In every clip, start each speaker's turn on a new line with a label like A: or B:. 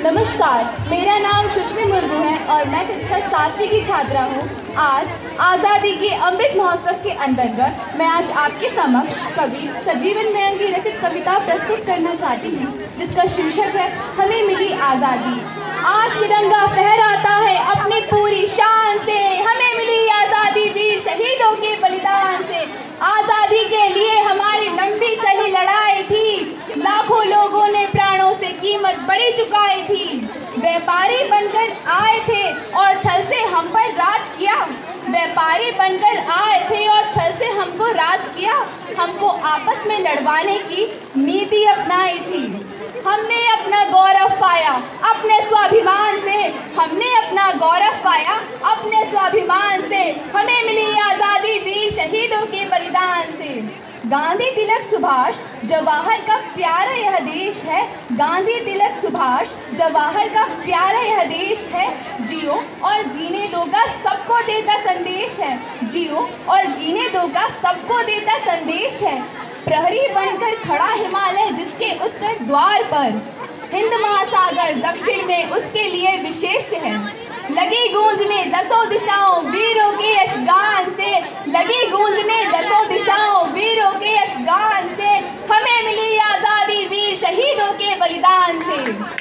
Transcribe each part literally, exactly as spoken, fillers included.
A: नमस्कार, मेरा नाम सुष्मी मुर्मू है और मैं कक्षा सातवीं की छात्रा हूँ। आज आज़ादी के अमृत महोत्सव के अंतर्गत मैं आज आपके समक्ष कवि सजीवन नयन की रचित कविता प्रस्तुत करना चाहती हूँ, जिसका शीर्षक है हमें मिली आज़ादी। आज तिरंगा फहराता है अपनी पूरी शान से, हमें मिली आज़ादी वीर शहीदों के बलिदान से। आज़ादी के लिए हमारी लंबी चली लड़ाई थी, लाखों लोगों ने प्राणों से कीमत बड़ी चुकाई थी। व्यापारी बनकर आए थे और छल से हम पर राज किया, व्यापारी बनकर आए थे और छल से हमको राज किया। हमको आपस में लड़वाने की नीति अपनाई थी। हमने अपना गौरव पाया अपने स्वाभिमान से, हमने अपना गौरव पाया अपने स्वाभिमान से। हमें मिली आज़ादी वीर शहीदों के बलिदान से। गांधी तिलक सुभाष जवाहर का प्यारा यह देश है, गांधी तिलक सुभाष जवाहर का प्यारा यह देश है। जियो और जीने दो का सबको देता संदेश है, जियो और जीने दो का सबको देता संदेश है। प्रहरी बनकर खड़ा हिमालय जिसके उत्तर द्वार पर, हिंद महासागर दक्षिण में उसके लिए विशेष है। लगी गूंजने दसों दिशाओं वीरों के यशगान से, लगी गूंजने दसों दिशाओं वीरों के यशगान से। हमें मिली आज़ादी वीर शहीदों के बलिदान से।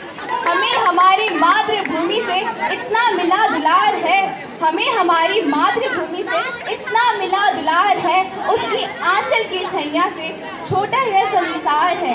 A: हमें हमारी मातृभूमि से इतना मिला दुलार है, हमें हमारी मातृभूमि से इतना मिला दुलार है। उसकी आंचल की छैया से छोटा यह संसार है।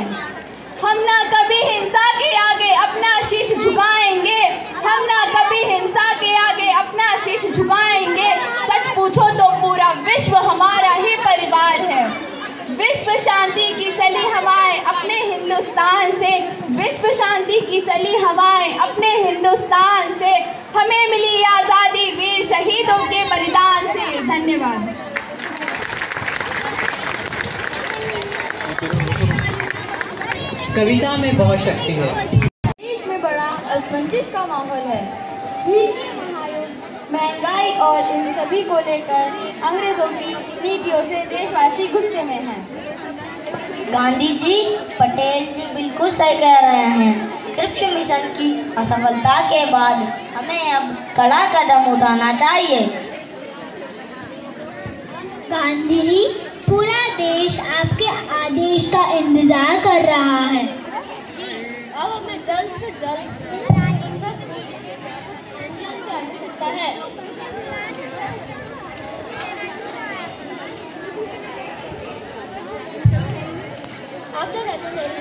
A: हम ना कभी हिंसा के आगे अपना शीश झुकाएंगे, हम ना कभी हिंसा के आगे अपना शीश झुकाएंगे। सच पूछो तो पूरा विश्व हमारा ही परिवार है। विश्व शांति की चली हवाएं अपने हिंदुस्तान से, विश्व शांति की चली हवाएं अपने हिंदुस्तान से। हमें मिली आज़ादी वीर शहीदों के बलिदान से। धन्यवाद।
B: कविता में बहुत शक्ति है।
A: देश में बड़ा असमंजस का माहौल है। दूसरे महायुद्ध, महंगाई और इन सभी को लेकर अंग्रेजों की नीतियों से देशवासी गुस्से में हैं।
C: गांधी जी, पटेल जी बिल्कुल सही कह रहे हैं। क्रिप्स मिशन की असफलता के बाद हमें अब कड़ा कदम उठाना चाहिए।
D: गांधी जी, पूरा देश आपके आदेश का इंतजार कर रहा है।
A: अब हमें जल्द से जल्द सकता है। आप क्या कहते हैं?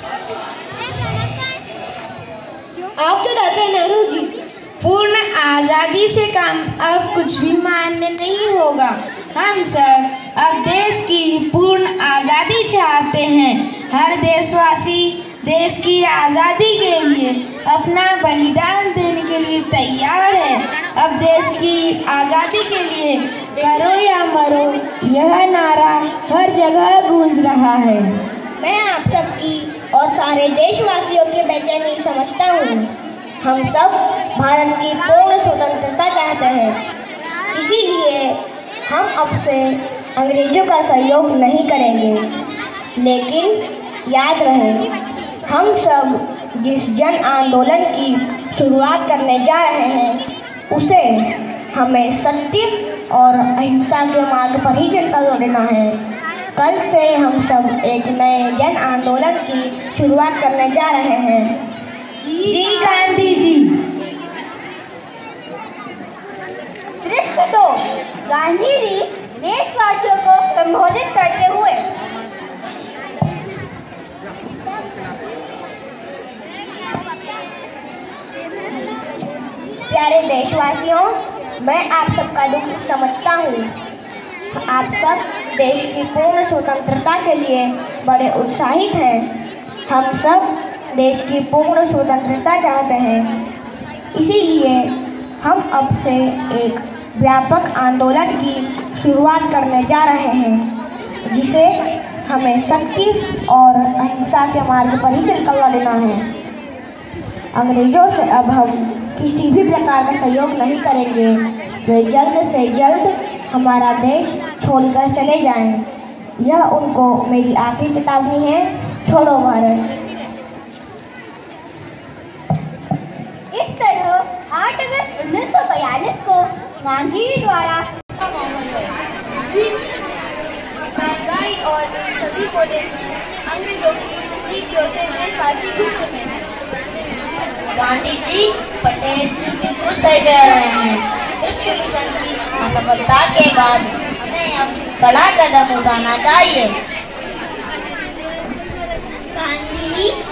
D: आप क्या कहते हैं नेहरू जी?
E: पूर्ण आज़ादी से काम अब कुछ भी मान्य नहीं होगा। हम सब अब देश की पूर्ण आज़ादी चाहते हैं। हर देशवासी देश की आज़ादी के लिए अपना बलिदान देने के लिए तैयार है। अब देश की आज़ादी के लिए करो या मरो यह नारा हर जगह गूंज रहा है।
C: मैं आप सबकी और सारे देशवासियों की बेचैनी समझता हूँ। हम सब भारत की पूर्ण स्वतंत्रता चाहते हैं, इसीलिए हम अब से अंग्रेजों का सहयोग नहीं करेंगे। लेकिन याद रहे, हम सब जिस जन आंदोलन की शुरुआत करने जा रहे हैं उसे हमें सत्य और अहिंसा के मार्ग पर ही चलकर देना है। कल से हम सब एक नए जन आंदोलन की शुरुआत करने जा रहे हैं।
E: जी गांधी जी।
D: दृश्य तो गांधी जी देशवासियों को संबोधित करते हुए
C: प्यारे देशवासियों, मैं आप सबका दुख समझता हूँ। आप सब देश की पूर्ण स्वतंत्रता के लिए बड़े उत्साहित हैं। हम सब देश की पूर्ण स्वतंत्रता चाहते हैं, इसीलिए हम अब से एक व्यापक आंदोलन की शुरुआत करने जा रहे हैं, जिसे हमें सत्य और अहिंसा के मार्ग पर ही चलकर लेना है। अंग्रेजों से अब हम किसी भी प्रकार का सहयोग नहीं करेंगे। वे जल्द से जल्द हमारा देश छोड़कर चले जाएं। यह उनको मेरी आखिरी चेतावनी है। छोड़ो भारत। गांधी द्वारा
A: महंगाई और इन सभी को लेकर अंग्रेजों की नीतियों से देशवासी दुखी हैं।
C: गांधी जी पटेल जी बिल्कुल सही कह रहे हैं। कृषि मिशन की असफलता के बाद हमें अब बड़ा कदम उठाना चाहिए।
D: गांधी जी